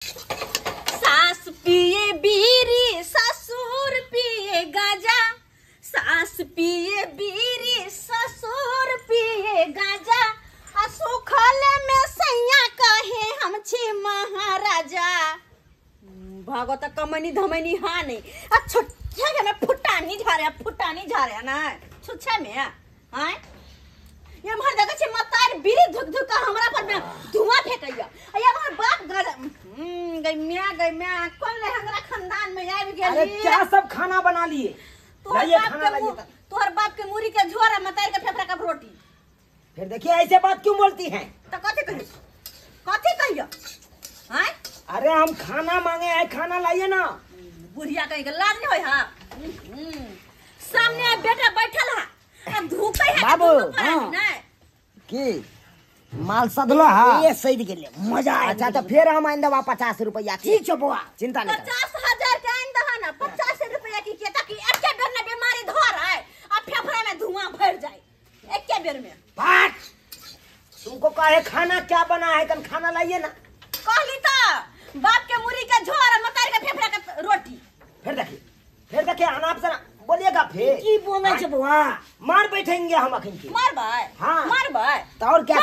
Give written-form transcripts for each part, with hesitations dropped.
सास पिए बीरी ससुर पिए गाजा, सास पिए बीरी ससुर पिए गाजा, सुखल में सैया कहे हम छी महाराजा। भागवत कमनी धमनी हाँ नहीं छुच्छे में फुटानी झारे ना छुच्छे में हाँ ये हमारे जगह से मतार बीरी धुक धुक हमरा पर में धुआं फेंकैया ये हमार बाप गई मैं कौन ले हमरा खानदान में आबि गेली। अरे क्या सब खाना बना लिए तोहर बाप के मुरी के झोर मतार के फेफड़ा का रोटी। फिर देखिए ऐसे बात क्यों बोलती हैं? तो कथी कहियो हैं? अरे हम खाना मांगे हैं, खाना लाइए ना। बुढ़िया कहीं के लाज नहीं होय हां सामने बेटा बैठल है अब धूप है बाबू हां की माल सदलो हां ये सही के लिए मजा आया। अच्छा तो फिर हम आइंदा 50 रुपया की ठीक है बुआ चिंता नहीं 50,000 के आइंदा है ना 50 रुपया की के ताकि एक बेर में बीमारी धर है अब फेफड़ा में धुआं भर जाए एक बेर में। बात तुमको कहे खाना क्या बना है कल खाना लाइए ना। कहली तो बाप के मुरी के झोर मतार के फेफड़ा का रोटी। फिर देखिए अनाप से बोलिएगा फिर की बोले छे बुआ मार बैठेंगे हम अखन की मारबै हाँ मारबै तो और क्या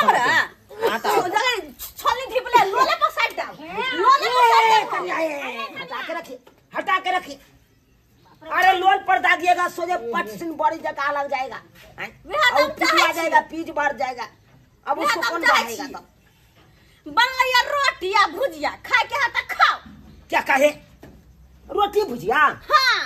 छोली धिपले लोले पर साइड डाल हटा के रखिए। अरे लोल पर दागिएगा सोचे पटसिन बड़ी जगह लग जाएगा और पिघला जाएगा पीज बढ़ जाएगा। अब उसको कौन बनाएगा? तो बन गया रोटी या भुजिया खा के हाथ खाओ। क्या कहे रोटी भुजिया? हाँ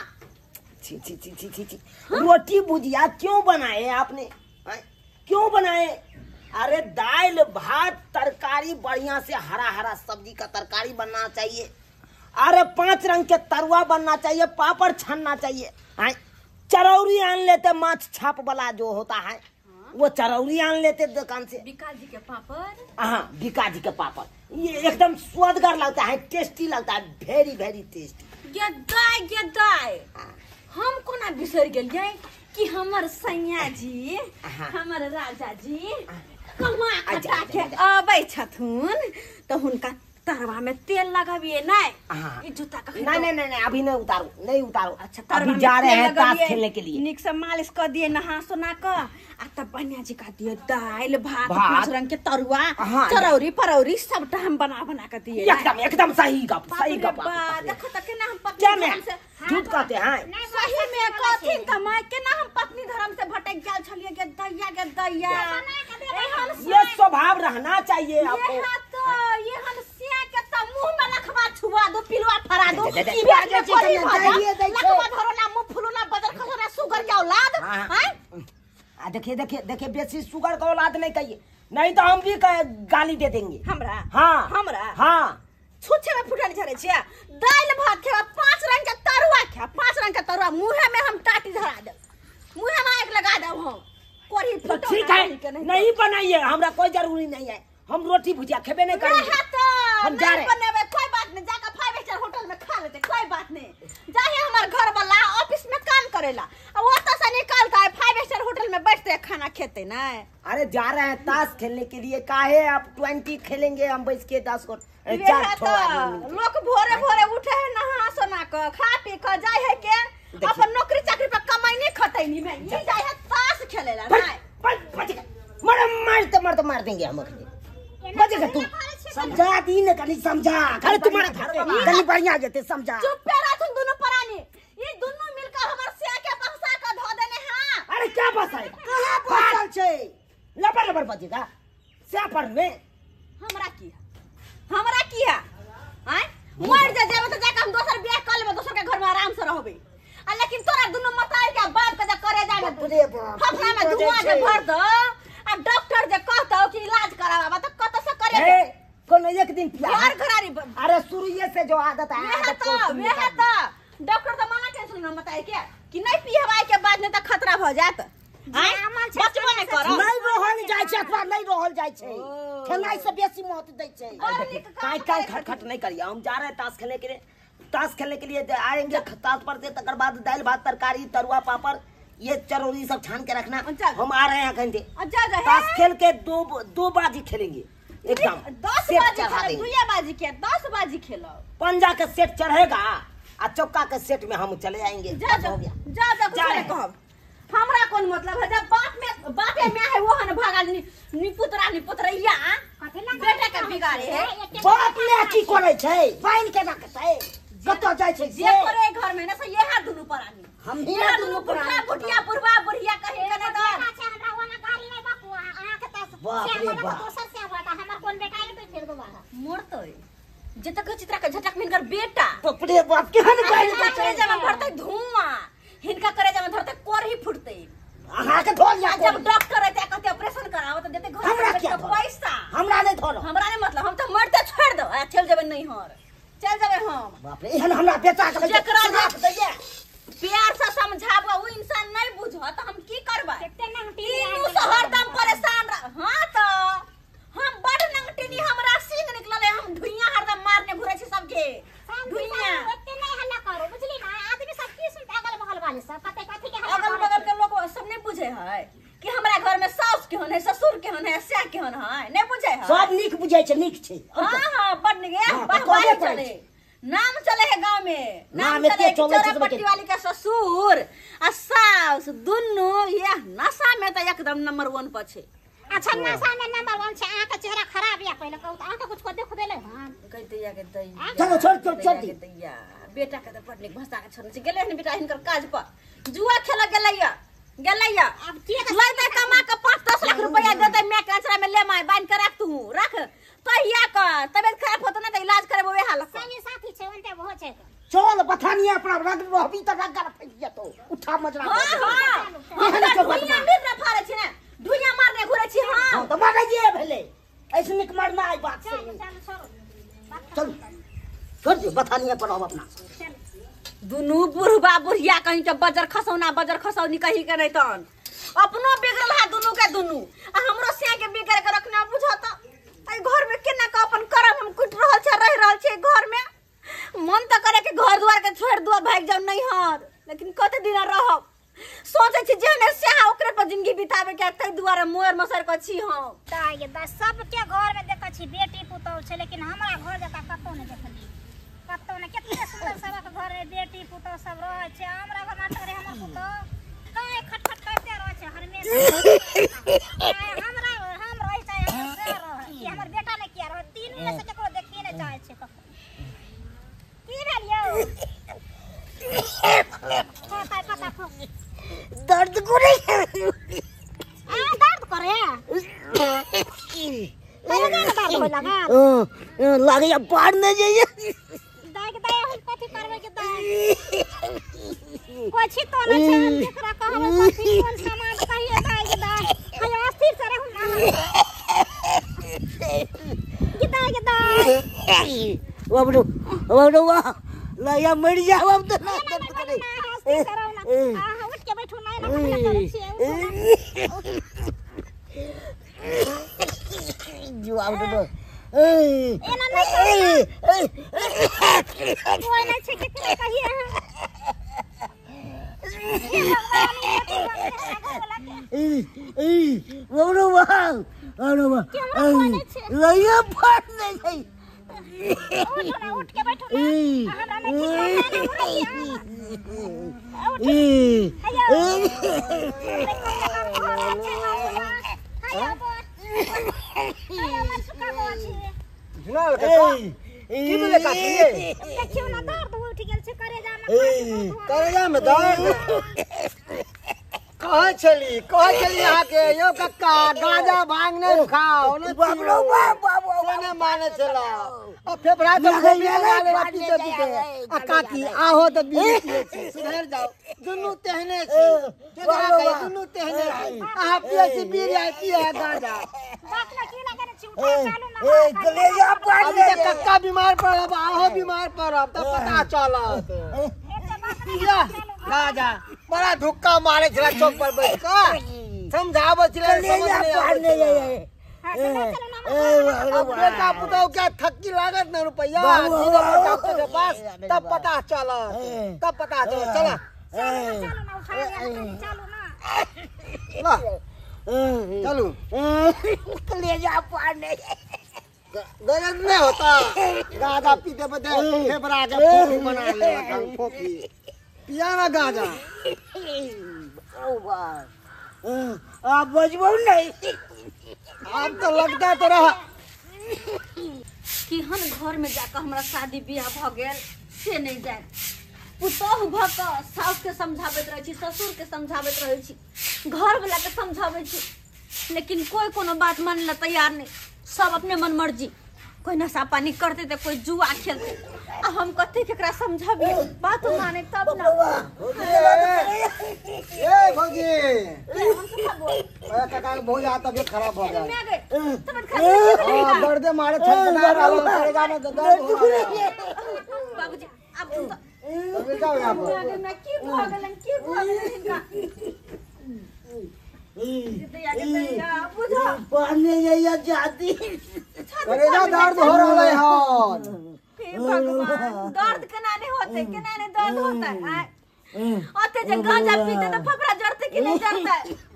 छी रोटी भुजिया क्यों बनाए आपने? क्यों बनाए? अरे दाल भात तरकारी बढ़िया से हरा सब्जी का तरकारी बनना चाहिए। अरे 5 रंग के तरुआ बनना चाहिए, पापड़ छानना चाहिए। चरौरी आन लेते माछ छाप वाला जो होता है वो चरौरी आन लेते दुकान से। बिका जी के पापड़। हाँ बिका जी के पापड़ ये एकदम स्वादगर लगता है, टेस्टी लगता है, वेरी वेरी टेस्टी। गेदाय हम कोना बिसर गेलियै कि हमर सैया जी हमर राजा जी कमा खटा के आबै छथुन तो हुनका तरवा में तेल लगाबिए नहीं ई जूता का नहीं अभी नहीं उतारो। अच्छा अभी जा रहे हैं ताश खेलने के लिए। निक से मालिश कर दिए नहा सोना का आ तब बनिया जी का दिए दाल भात 5 रंग के तरुआ चरौरी परौरी सब हम बना के दिए एकदम सही गप देखो त केना हम क्या पत्नी मैं धर्म से झूठ कहते हैं? सही में कथिन त मैं केना हम पत्नी धर्म से भटक गेल छलिए के दैया ये स्वभाव रहना चाहिए आपको। ये हम सिया के त मुंह में लखवा छुआ दो पिलवा फरा दो दे, दे, ई बात में कोई लखवा धरो ना मुंह फुलना बदर खसरा सुगर के औलाद हैं। देखिए बेसी शुगर का औलाद नहीं कहिए नहीं तो हम भी गाली दे देंगे हमरा हाँ हाँ छुच्छे में फुटल झरे छिया दाल भात खेवा 5 रंग के तरुआ खा 5 रंग के तरुआ मुंह में हम टाटी धरा दे मुंह में एक लगा दे हम कोरी तो ठीक है नहीं बनाइए हमरा कोई जरूरी नहीं है। हम रोटी भुजिया खेबे नहीं करेंगे। हम जा रहे हैं कोई बात नहीं जाकर 5 स्टार होटल में खा लेते कोई बात नहीं जाइए हमारे घर वाला ऑफिस में काम करेला अब वो तो से निकलता है 5 स्टार होटल में बैठते खाना खेते ना। अरे जा रहे हैं ताश खेलने के लिए काहे आप 20 खेलेंगे हम बैठ के 10 को लोग भोरे उठे है नहा सोना के खा पी के जाए है के अपन नौकरी चाकरी पर कमाई नहीं खटैनी में ये जाए है ताश खेलेला ना मार देंगे हम बजेगा तू समझा दी न कनी समझा अरे तुम्हारा घर कनी बढ़िया जते समझा चुप पे रह तुम दोनों परानी ये दोनों मिलकर हमर से के बहसा का धो देने हां। अरे क्या बसाए कहां बसल छे लबर बजेगा से पर में हमरा की है हैं मर जा जेब तो जाके हम दोसर बियाह कर लेबे दोसर के घर में आराम से रहबे आ लेकिन तोरा दोनों मताई के बाप के करे जाए फफड़ा में धुआं के भर दो अब डॉक्टर जे कहतो कि इलाज करावा तो कत से करे कौन एक दिन यार घरारी अरे शुरुए से जो आदत है आदत तो डॉक्टर तो मना टेंशन न मताई के कि नहीं पिहवाई के बाद नहीं तो खतरा हो जात बचबो नहीं करो नहीं रहल जाय छै अथवा नहीं रहल जाय छै खेलाई से बेसी मौत दै छै काय खटखट नहीं करिए। हम जा रहे हैं ताश खेलने के लिए आएंगे ताश पर से तकर बाद दाल भात तरकारी तरुआ पापड़ ये चरौरी सब छान के रखना। हम आ रहे हैं अखन से ताश खेल के 2 बाजी खेलेंगे एकदम 10 सेट बाजी चढ़ा खेलो, देंगे। दुइया बाजी के 10 बाजी खेलो। पंजा के सेट चढ़ेगा और चौका के सेट में हम चले आएंगे। जा बस जा हो गया। जा जा जा कुछ रहे नहीं कहब। हमरा कौन मतलब है जब बापे में है वो हन भागा निपुतरैया बेटा के बिगाड़े है। बाप ने की करे छै बाइन के रखतै कतो जाय छै जे करे घर में ना से यह दुनु परानी हम ये ही दुनु पुरखा बुढ़िया बुढ़वा बुढ़िया कहे के ना हमरा ओना गाड़ी नहीं बापू आहा के त बाप रे बाप। दोसर से बाटा हमर कोन बेटा है तो फिर दोबारा मरतै जे तक चित्रा के झटक मिनकर बेटा अपने बाप के हन बाइन हिनका के करे जमा भरतै धुआं, हिनका करे जमा धरतै कोरही फुटतै। अहाँ के धोल जा जब डॉक्टर रहते कहते ऑपरेशन कराओ तो देते घर हमरा में क्या तो धोल? पैसा हमरा नहीं धोलो। हमरा नहीं मतलब हम तो मरते छोड़ दो आ चल जेबे नहीं हर चल जेबे हम बाप रे एहन हमरा बेटा के जेकरा श्राप दैये। प्यार से समझाबो वो इंसान नहीं बुझत हम की करबा। केते नंगटी तीनू से हरदम परेशान हां तो हम बड़ नंगटिनी हमरा सिंग निकलले हम धुइयां हरदम मारने घुरे छी सबके धुइयां ओते नहीं हल्ला करो बुझली ना आदमी सब की सुनते अगल बगल वाले सब पता कथि के हल्ला अगल बगल के लोग सब नहीं बुझे है कि हमरा घर में सास केहन है ससुर केहन है स्या केहन है नहीं बुझे है। सब नीक बुझै छै नीक छै। हाँ हाँ बड़ निक है हाँ, बहवाई कहबे करै चले छै। नाम चले है गांव में नाम नाम चले एते चलै छै चोरा पट्टी वाली का ससुर आ सास दुनु ये नशा में तो एकदम नंबर 1 पर छे। अच्छा नशा में नंबर 1 छे आंख का चेहरा खराब या पहले कहू आंख कुछ को देख देले हां कहते के दैया चलो छोड़ दी। दैया बेटा के तो पटने भसा के छोड़ से गेले हन बेटा हिनकर काज पर जुआ खेला गेलैया अब ठीक है लइता कमा के 5-10 लाख रुपया देते मैं कंचरा में ले माय बांध के रख तू रख तहिया का तबियत खराब होत ना तो इलाज करे वो हाल संगी साथी छे उनते बहुत छे चल बथानिया अपना रग अभी तक रग फैल गया तो उठा मजरा। हां हां एहन के बात दुनिया ना। में न फारे छी ना दुनिया मारने घुरे छी हां हां तो मारे ये भेले ऐसे निक मरना आई बात से। चल छोड़ दे बथानिया पर अब अपना दुनु बुढ़वा बुढ़िया कहीं तो बजर खसौनी कहीं के नहीं तन अपनो बिगड़ल है दुनु के दुनु आ हमरो सिया के बिगड़ के रखना बुझत आई घर में केना का अपन करम हम कुट रहल छै रह रहल छै घर में मन तो करे के घर द्वार के छोड़ दो भाग जाओ नहीं हर लेकिन कते दिन रहब सोचे छी जेने से ओकरे पर जिंदगी बितावे के तै दुआरे मोर मसर क छी हम ताई बस सबके घर में देखै छी बेटी पुतौह छे लेकिन हमरा घर जका कतौ नहीं देखली कतौ ने कितने सुंदर सबक घर में बेटी पुतौह सब रहै छे हमरा घर में करे हमर पुतौह काहे खटखट करते रहै छे हमेशा हमरा हम रहै छै हमर से रहै कि हमर बेटा ने किया रहै तीन में से केकरो देखिए नहीं चाहे छे कखनो की भेल यौ पता दर्द करे दर्द करे दर्द हो लगा लागे पार न जाइए दाग दाय हम कथि करबै के दाग कोछि तो न छै हम केकरा कहबै कथि कोन सामान कहिए दाग दाग हम अस्थिर से रहू ना बाबू वाह लाया मर जाओ अब तो ना दर्द करे अस्थिर से रहू ना हां उठ के बैठू ना करे छिए जो अब तो एना नहीं कोई नहीं छै केकरा कहिए बाबू वाह लाया पार न जाइए उठ के बैठो ना हमरा नहीं करेजा में दर्द कहाँ चली यहाँ के यो कक्का गांजा भांग नहीं खाओ न बाबू माने चला और फेफड़ा तो खोली वाले पीते पीते आ काकी आहो तो बीड़ी पिए छी सुधर जाओ दुनु तेहने छी केकरा कहे दुनु तेहने छी आ पिए छी बीड़ी आ पिए गांजा कलेजा पार अभी तक कक्का बीमार पड़ब आहो बीमार पड़ब तब पता चलत राजा बड़ा धुक्का मारे छला चौक पर बैठ के समझाबो छला समझ नहीं आवे अब बेटा पुतौ क्या थक्की लागत न रुपया डॉक्टर के पास तब पता चला चला चलू कलेजा पार नहीं दर्द नहीं होता गांजा पीते पीते फेफड़ा के फोफी बना ले फोफी पिया ना गांजा आप बजबो नहीं अब तो लगता तेरा कि हम घर में जाकर हमारा शादी ब्याह भ गेल से नहीं जाए पुतोह भ के सास के समझाबैत रहे छी ससुर के समझाबैत रहे छी घर वाला के समझाबै छी लेकिन कोई कोनो बात माने ला तैयार नहीं सब अपने मन मर्जी कोई नशा पानी करते तो कोई जुआ खेलते आ हम कथी केकरा समझाबिए बात माने तब ना ए भौजी काका के बहुत ज्यादा तबीयत खराब हो गया तबियत खराब हां दर्द मारे छटपटा रहा करेगा ना दर्द बाबूजी अब तो तबीयत क्या हुआ आपको मैं की भगलन इनका बुझा पढ़ने जाइए जाती करेगा दर्द हो रहा है हां हे भगवान दर्द केना नहीं होते केना नहीं दर्द होता है ओते जे गांजा पीते तो फफड़ा जड़ते कि नहीं जड़ता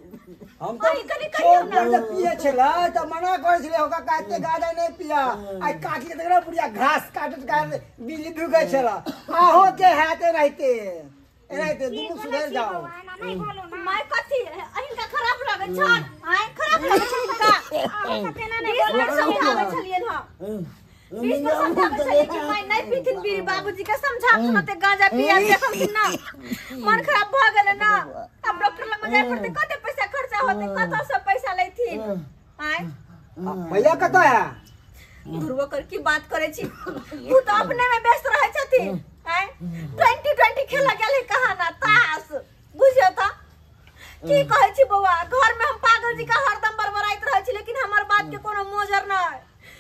हम तो गांजा पिए छला त मना करे छले होका काटे गांजा नहीं पिया आई काटी के देखरा बुढ़िया घास काटत काट बिजली ढुके छला आहो के हाथे रहते एनाइते दुनु सुधर जाओ नहीं बोलो ना माय कथी अहिंका खराब लगे छन आय खराब लगे छन का केना नहीं समझावे छलिए हां बीच में समझावे छलिए कि मैं नहीं पीथिन बीड़ी बाबूजी के समझा सुनते गांजा पिया देखम कि ना मन खराब भ गेले ना अब डॉक्टर लग जाय पड़ते कते पैसा खर्चा होते कत से पैसा लेथिन आय भैया कत है दुर्वा कर की बात करे छी तू तो अपने में व्यस्त रहे छथिन आय 2020 खेला गेल कहा ना तास बुझियो त की कहै छी बौआ घर में हम पागल जी का हरदम बरबराइत रहै छी लेकिन हमर बात के कोनो मोजर नहीं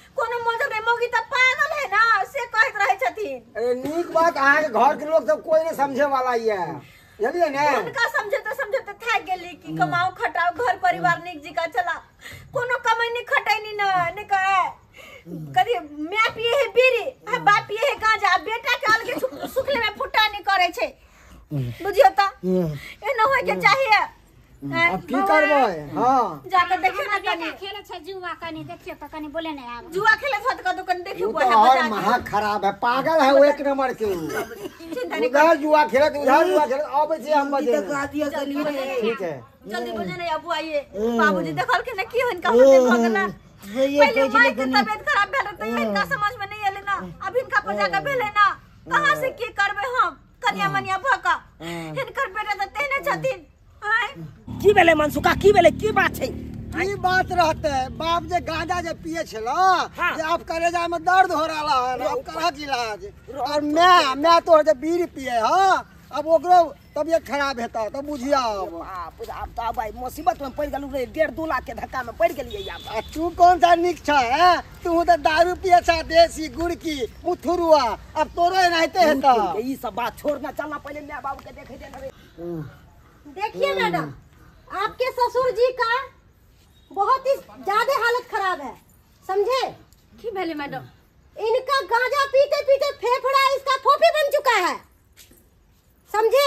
मौगी त पागल है ना से कहत रहै छथिन अरे नीक बात आहा के घर के लोग सब कोई नहीं समझे वाला ही है जल्दी ने उनका समझे तो थक गेली कि कमाओ खटाओ घर परिवार निक जी का चला कोनो कमाई नहीं खटाई नहीं ने कहे कदी मैं पिए है बीड़ी आ बाप पिए है गांजा बेटा के अलगे सुखले में फुटा नहीं करे छे बुझियो त ए न होय के चाहिए अब की करबे हां जाके देखियो ना बेटा खेले छै जुआ कनी देखियो त कनी बोले नहीं आब जुआ खेले छ त कदो कन देखियो वो तो और महा खराब है पागल है वो एक नंबर के उधर जुआ खेलत उधर जुआ खेलत आबे छे हम बजे ठीक है जल्दी बजे नहीं अब आइए बाबूजी देखल के ना की इनका होते भगला पहले माई के तबीयत खराब भेल त इनका समझ में नहीं आले ना अब इनका पजा का भेले ना कहां से की करबे हम कन्या मनिया भका इनकर बेटा त तेने छथिन आय की भेले मनसुका की भेले की बात है की बात रहते बाप जे गांजा जे पिए छलो हाँ। जे अब करेजा में दर्द हो रहा है अब करक इलाज और मैं तो जे बीड़ी पिए हां अब ओकरो तबियत खराब हेता तो बुझिया बाप आप तो भाई मुसीबत में पड़ गेलु रे 1.5-2 लाख के धक्का में पड़ गेलिए आप तू कौन सा निक छ है तू तो दारू पिए छ देसी गुड़ की मुथुरुआ अब तोरो रहते हेता ई सब बात छोड़ना चलना पहले मैं बाबू के देखे देना रे देखिए मैडम आपके ससुर जी का बहुत ही ज्यादा हालत खराब है समझे की भेले मैडम इनका गांजा पीते पीते फेफड़ा इसका फोफी बन चुका है समझे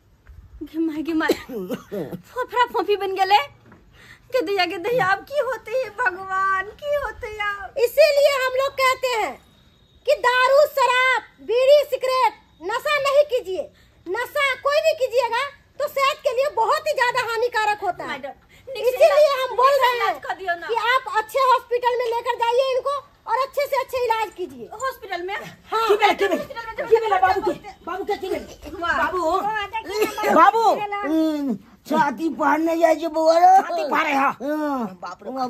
गिमाई फोफरा फोफी बन गेले के दिया अब की होते है भगवान की होते है इसीलिए हम लोग कहते हैं कि दारू शराब बीड़ी सिगरेट नशा नहीं कीजिए नशा कोई भी कीजिएगा तो सेहत के लिए बहुत ही ज्यादा हानिकारक होता है मैडम इसीलिए हम बोल रहे हैं कर दियो ना कि आप अच्छे हॉस्पिटल में लेकर जाइए इनको और अच्छे से अच्छे इलाज कीजिए हॉस्पिटल में हाँ की भेले बाबू के की भेले बाबू छाती पढ़ने जाय जे बुआ छाती पढ़े हां बाप रे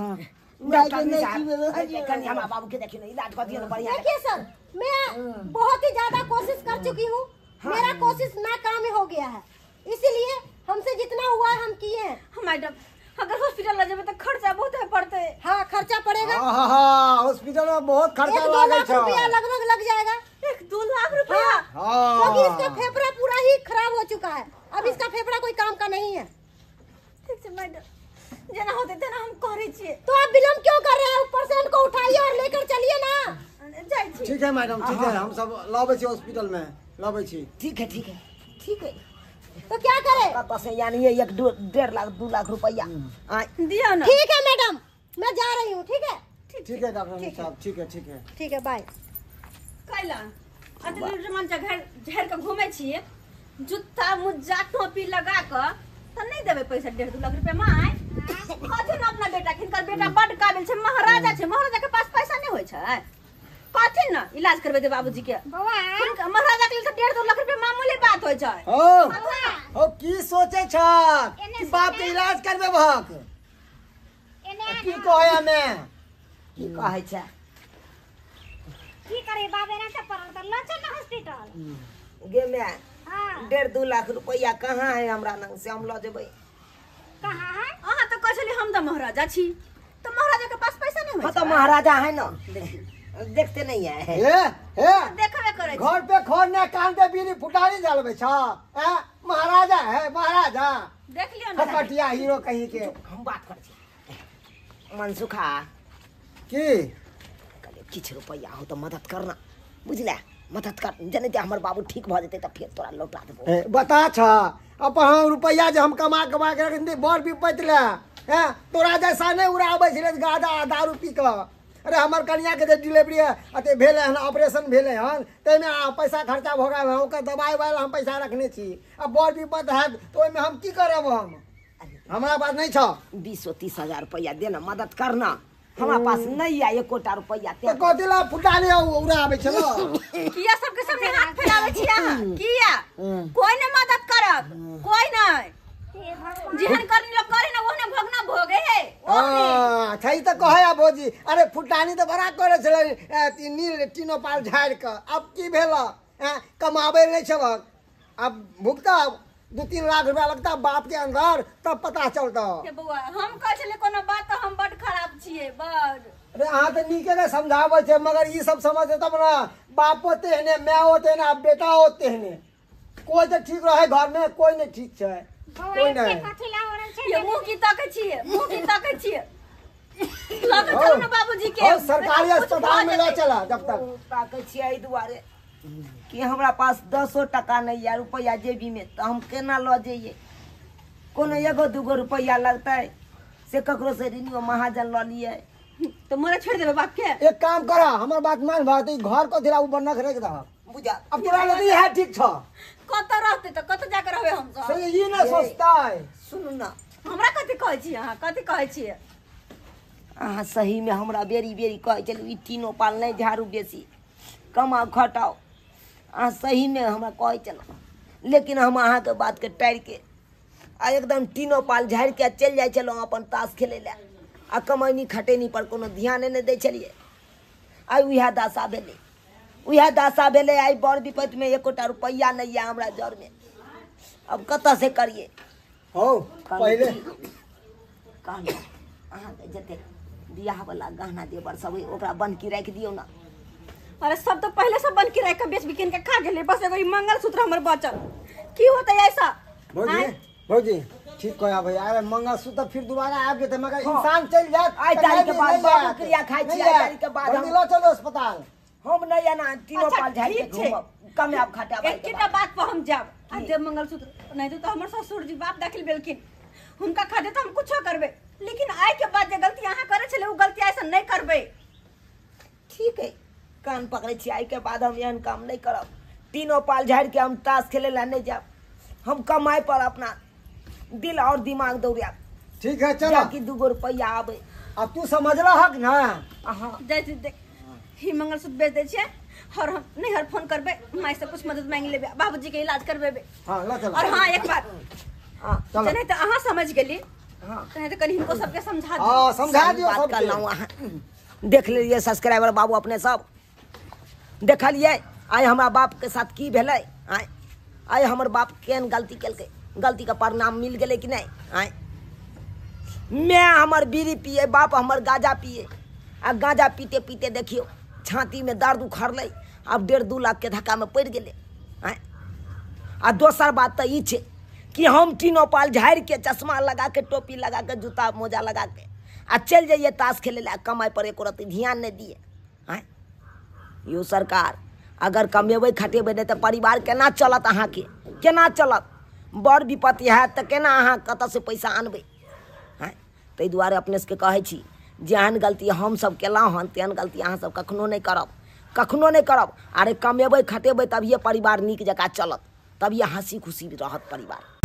कन्या बाबू के देखियो इलाज कर दियो ना बढ़िया देखिए सर मैं बहुत ही ज्यादा कोशिश कर चुकी हूँ मेरा कोशिश नाकाम हो गया है इसीलिए हमसे जितना हुआ हम किए हैं मैडम अगर हॉस्पिटल ले जाबे तो खर्चा बहुत है पड़ते हाँ खर्चा पड़ेगा हां हॉस्पिटल में बहुत खर्चा 1-2 लागे लाख छ रुपया लगभग लग जाएगा 1-2 लाख रुपया हां क्योंकि इसका फेफड़ा पूरा ही खराब हो चुका है अब इसका फेफड़ा कोई काम का नहीं है ठीक है मैडम जना होते तना हम करे छिए तो आप विलम्ब क्यों कर रहे हैं पेशेंट को उठाइए और लेकर चलिए ना जाय छी ठीक है मैडम ठीक है हम सब लावे छी हॉस्पिटल में लावे छी ठीक है ठीक है तो क्या करें कत से यानी 1-1.5 लाख 2 लाख रुपया दियो ना ठीक है मैडम मैं जा रही हूँ ठीक है ठीक है डॉक्टर साहब, ठीक है ठीक है। ठीक है, बाय। कैला अतली रमन घर झर के घूमे छिए, जूता मुज्जा टोपी लगा के त नहीं देबे पैसा 1.5 लाख रुपया माय। कथि न अपना बेटा किनकर बेटा बड काबिल छै, महाराजा छै, महाराजा के पास पैसा नहीं होय छै। कथि न इलाज करबे दे बाबूजी के। बौआ महाराजा के लिए तो 1.5 लाख रुपया मामूली बात होय छै। ओ की सोचे छ कि बाप के इलाज करबे भक? एने की कहै हमे? की कहै छै? की करे बाबे ना से पड़ल त ल चल हॉस्पिटल। गे मैं हां 1.5 लाख रुपया कहाँ है हमरा नंग से हम ल जेबै? कहां है? अहाँ तो कहै छली हम त महाराजा छी, तो महाराजा के पास पैसा नहीं होय हाँ छै। तो महाराजा है ना, देखते नहीं है। ए देखबे करे छै। घर पे खोरने कान पे बीड़ी फुटानी जलबे छ? महाराजा है महाराजा, देख लियो ना। खपटिया हीरो कहीं के। हम बात कर छी मनसुखा की कले किछ रुपया हो तो मदद करना, बुझले? मदद कर, जने दे हमर बाबू ठीक भ जेते त फिर तोरा लौटा देबो। बता छ अपन रुपया जे हम कमा के रख दे बर विपत ले, तोरा जैसा नहीं उड़ाबै छले गादा दारू पी के। अरे हमर कन्या के जे डिलीवरी अते भेले हन, ऑपरेशन भेले हन, तैमे पैसा खर्चा भ गेल हन, ओकर दवाई वाला हम पैसा रखने छी। अब बर विपत है तो ओइमे हम की करब? हमरा पास नहीं छ। 20-30 हजार रुपया देना, मदद करना। हमारा पास नहीं है 1 कोटा रुपया। तो कथिला फुटानी उड़ाबै छलो? किया सबके सामने हाथ फैलावे छी अहाँ? किया कोई ने मदद करब, कोई नहीं। हे भगवान जेहन करनी लोग करे ना ओहने भोगना भोगे है। छै त कहे भोजी। अरे फुटानी तो बड़ा करे छले नील तीनो पाल झाड़ के। अब की भेल? कमाबे नहीं छबक। अब भुगता 2-3 लाख रुपया लगता बाप के अंदर, तब पता चलता। के बउआ हम कह छले कोनो बात तो हम बड खराब छिए बड। अरे अहाँ तो नीके के समझावे छे, मगर ई सब समझे तब ना। बापो तेहने, माओ तेहने, बेटाओ तेहने। कोई तो ठीक रहे घर में, कोई नहीं ठीक छे। बौआ कोई के नहीं। कथि ला ओरल छै? ये मुंह की ताके छिए, मुंह की ताके छिए। लगे चलो ना बाबूजी के। और सरकारी अस्पताल में ले चला जब तक। ताके छियै एहि दुआरे कि हमरा पास 10 टका नहीं है रुपया जेबी में, तो हम केना ल जाइए? कोनो 1-2 रुपया लगतै से ककरो से ऋण महाजन ल लिए। तो मोरा छोड़ देबे बाप के। एक काम करा, हमर बात मान भात घर को दिला ऊपर न रख दह। बुझा अब तोरा लगी है ठीक छ। कत रहते तो कत जाके रहबे हम सब। से ई ना सोचता है। सुनू ना, हमरा कथि कहै छी अहाँ? कथि कहै छी? अहाँ सही में हमरा बेरी बेरी कहै चलू ई तीनों पाल नहीं झाड़ू बेसी, कमाओ खटाओ। अहाँ सही में हमरा कहै चलू, लेकिन हम अहाँ के बात के टाइर के आ एकदम तीनों पाल झाड़ के चल जाए चलो अपन ताश खेले ले। आ कमैनी खटेनी पर कोनो ध्यान नहीं दै छलिए। आई उहे दशा भेलै, उहे दशा भेलै। आई बड़ विपत्ति में 1 कोटा रुपया नहीं है हमरा जर में। अब कतऽ से करिए? हो पहले कहलहुँ अहाँके जतेक बियाह वाला गहना देवर सब है ओकरा बन के राखि दियौ ना। अरे सब तो पहले सब बन के रख के बेच बिकिन के खा गेले, बस एगो ई मंगलसूत्र हमर बचल। की होतै ऐसा? भौजी आँय? भौजी ठीक कहा भाई। अरे मंगलसूत्र फिर दोबारा आ जेते, मगर इंसान चल जात। आइ तारीख के बाद बाबू क्रिया खाइ छी, आइ तारीख के बाद हम लो चलो अस्पताल। हम नहीं है ना तीनों अच्छा, पाल झाड़ के ठीक छै। घूमब, कमाब खटाब। एकटा बात पर हम जाब आ जब मंगलसूत्र नहीं तो हमर ससुर जी बाप दाखिल बेलखिन, हुनका खादे तो हम कुछो करबे, लेकिन आइ के बाद जे गलती अहाँ करे छले उ गलती ऐसा नहीं करबे। ठीक है, कान पकड़े छी। आई के बाद हम एहन काम नहीं करब। तीनों पाल झाड़ के हम ताश खेले ला नहीं जाब। हम कमाई पर अपना दिल और दिमाग दौड़ाब। ठीक है चलो। कि 2 रुपया आबे। अब तू समझला हक ना? अहाँ जैसे देख ही मंगलसूत्र बेच दे छिए और हम नहीं हर फोन करबे, माई से कुछ मदद मांग लेबे, बाबूजी के इलाज करबेबे। हाँ ला चलो। और हाँ एक बात हाँ चलो। जने तो अहाँ समझ गेली, हाँ कहे तो कनी हिनको सबके समझा दे। हाँ समझा सही दियो बात सबके। करलहुँ अहाँ। देख लीजिए सब्सक्राइबर बाबू अपने सब देखलिए आइ हमरा बाप के साथ की भेलै। आइ हमर बाप केहन गलती केलकै, गलती का परिणाम मिल गेलै कि नहीं? मैं हमर बीड़ी पिए, बाप हमर गांजा पिए। आ गांजा पीते पीते देखियो छाती में दर्द उखड़लै। अब 1.5-2 लाख के धक्का में पड़ गेलै। आ दोसर बात तो ई छै कि हम तीनों पाल झाड़ के चश्मा लगा के, टोपी लगा के, जूता मोजा लगा के आ चल जाइए ताश खेले ला। कमाई पर एको रत्ती ध्यान नहीं दिए। यो सरकार अगर कमेबै खटेबै नहीं तो परिवार केना चलत? अहाँ के केना चलत? बड़ विपत्ति है तो केना अहाँ कतऽ से पैसा आनबै? ताहि दुआरे अपने सबके कहै छी जेहन गलती हम सब केलहुँ हन तेहन गलती अहाँ सब कखनो नहीं करब, कखनो नहीं करब। अरे कमेबै खटेबै तभिए परिवार नीक जकाँ चलत, तभिए हँसी खुशी रहत परिवार।